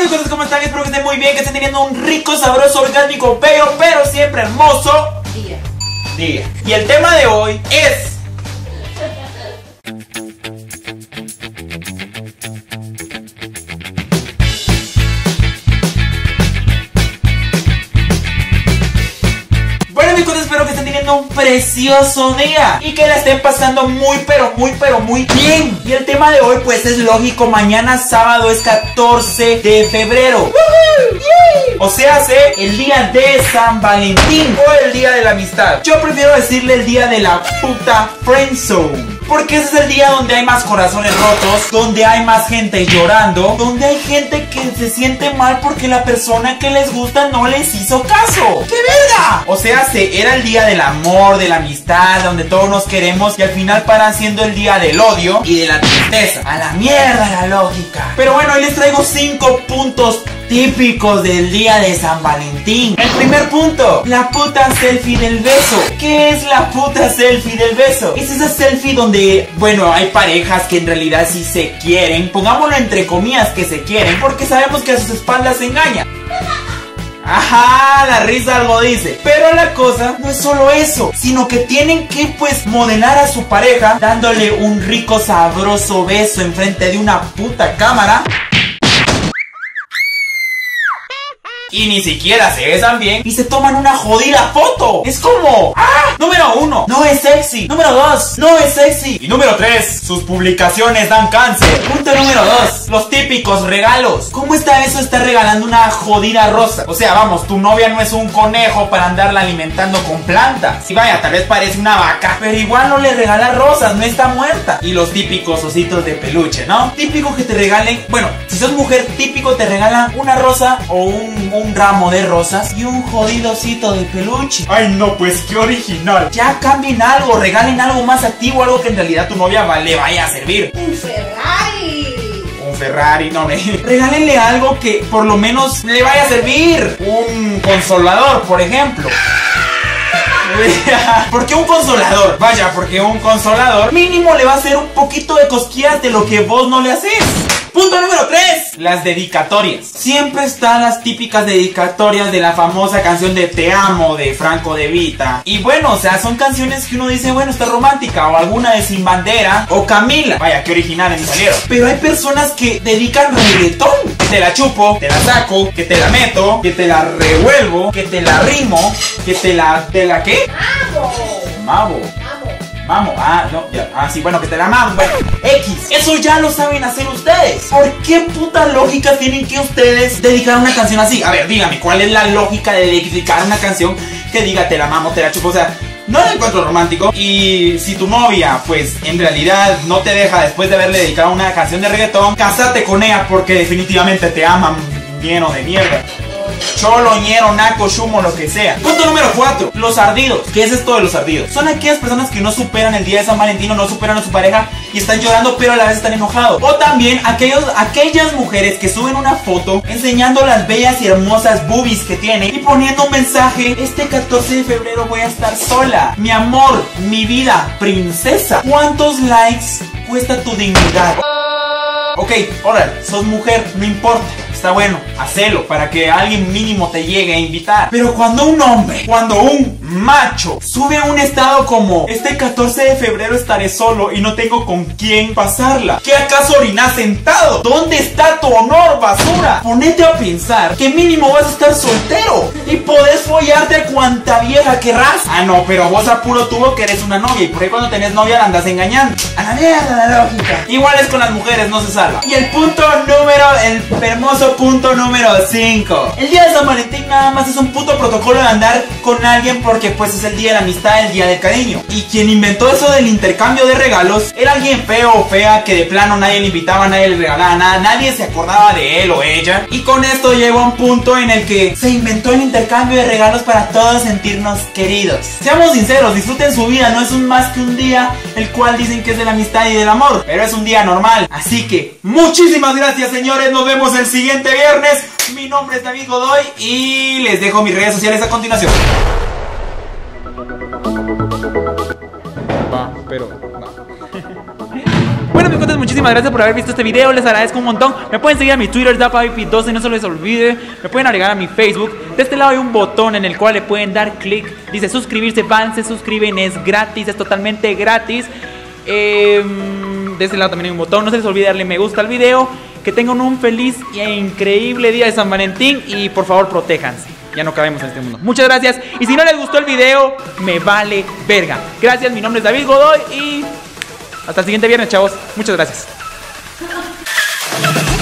amigos, ¿cómo están? Espero que estén muy bien, que estén teniendo un rico, sabroso, orgánico, pero siempre hermoso día. Y el tema de hoy es... Bueno amigos, espero que estén teniendo un precioso día y que la estén pasando muy bien. Y el tema de hoy pues es lógico, mañana sábado es 14 de febrero. O sea, el día de San Valentín o el día de la amistad. Yo prefiero decirle el día de la puta friendzone, porque ese es el día donde hay más corazones rotos, donde hay más gente llorando, donde hay gente que se siente mal porque la persona que les gusta no les hizo caso. ¡Qué verga! O sea, era el día del amor, de la amistad, donde todos nos queremos y al final para siendo el día del odio y de la tristeza. A la mierda la lógica. Pero bueno, hoy les traigo 5 puntos típicos del día de San Valentín. El primer punto, la puta selfie del beso. ¿Qué es la puta selfie del beso? Es esa selfie donde, bueno, hay parejas que en realidad sí se quieren, pongámoslo entre comillas que se quieren, porque sabemos que a sus espaldas se engañan. Ajá, la risa algo dice. Pero la cosa no es solo eso, sino que tienen que pues modelar a su pareja dándole un rico sabroso beso enfrente de una puta cámara. Y ni siquiera se besan bien y se toman una jodida foto. Es como, número 1, no es sexy. Número 2, no es sexy. Y número 3, sus publicaciones dan cáncer. Punto número 2, los típicos regalos. ¿Cómo está eso? Está regalando una jodida rosa. O sea, vamos, tu novia no es un conejo para andarla alimentando con plantas. Y vaya, tal vez parece una vaca, pero igual no le regala rosas, no está muerta. Y los típicos ositos de peluche, ¿no? Típico que te regalen, bueno, si sos mujer, típico te regalan una rosa o un ramo de rosas y un jodido osito de peluche. Ay no, pues qué original. Ya cambien algo, regalen algo más activo, algo que en realidad tu novia le vaya a servir. Un Ferrari. Un Ferrari, no me... Regálenle algo que por lo menos le vaya a servir. Un consolador, por ejemplo. ¿Por qué un consolador? Vaya, porque un consolador mínimo le va a hacer un poquito de cosquillas de lo que vos no le haces. Punto número 3, las dedicatorias. Siempre están las típicas dedicatorias de la famosa canción de Te Amo de Franco De Vita. Y bueno, o sea, son canciones que uno dice, bueno, está romántica. O alguna de Sin Bandera o Camila. Vaya, qué originales me salieron. Pero hay personas que dedican reggaetón. Que te la chupo, te la saco, que te la meto, que te la revuelvo, que te la rimo, que te la ¿qué? Mamo. Mamo, no, ya, sí, bueno, que te la mamo, bueno, X, eso ya lo saben hacer ustedes. ¿Por qué puta lógica tienen que ustedes dedicar una canción así? A ver, dígame, ¿cuál es la lógica de dedicar una canción que diga te la mamo, te la chupo? O sea, no la encuentro romántico. Y si tu novia, pues, en realidad no te deja después de haberle dedicado una canción de reggaetón, cásate con ella porque definitivamente te aman lleno de mierda. Cholo, ñero, naco, chumo, lo que sea. Punto número 4, los ardidos. ¿Qué es esto de los ardidos? Son aquellas personas que no superan el día de San Valentín o no superan a su pareja y están llorando pero a la vez están enojados. O también aquellas mujeres que suben una foto enseñando las bellas y hermosas boobies que tienen y poniendo un mensaje: este 14 de febrero voy a estar sola. Mi amor, mi vida, princesa. ¿Cuántos likes cuesta tu dignidad? Ok, ahora, sos mujer, no importa. Está bueno, hacelo para que alguien mínimo te llegue a invitar. Pero cuando un hombre, cuando un macho sube a un estado como: este 14 de febrero estaré solo y no tengo con quién pasarla. ¿Qué acaso orinas sentado? ¿Dónde está tu honor, basura? Ponete a pensar que mínimo vas a estar soltero y podés follarte a cuanta vieja querrás. No, pero vos a puro tubo que eres una novia y por ahí cuando tenés novia la andas engañando. A la mierda la lógica. Igual es con las mujeres, no se salva. Y el hermoso punto número 5. El día de San Valentín nada más es un puto protocolo de andar con alguien porque pues es el día de la amistad, el día del cariño. Y quien inventó eso del intercambio de regalos era alguien feo o fea que de plano nadie le invitaba, nadie le regalaba nada, nadie se acordaba de él o ella. Y con esto llegó a un punto en el que se inventó el intercambio de regalos para todos sentirnos queridos. Seamos sinceros, disfruten su vida, no es más que un día el cual dicen que es de la amistad y del amor, pero es un día normal. Así que muchísimas gracias, señores, nos vemos el siguiente viernes. Mi nombre es David Godoy y les dejo mis redes sociales a continuación. Pero no. Bueno, Micotes, muchísimas gracias por haber visto este video. Les agradezco un montón. Me pueden seguir a mi Twitter, DapaVip12, no se les olvide. Me pueden agregar a mi Facebook. De este lado hay un botón en el cual le pueden dar clic. Dice suscribirse, van, se suscriben, es gratis, es totalmente gratis. De este lado también hay un botón. No se les olvide darle me gusta al video. Que tengan un feliz e increíble día de San Valentín. Y por favor, protéjanse. Ya no cabemos en este mundo. Muchas gracias. Y si no les gustó el video, me vale verga. Gracias, mi nombre es David Godoy. Y hasta el siguiente viernes, chavos. Muchas gracias.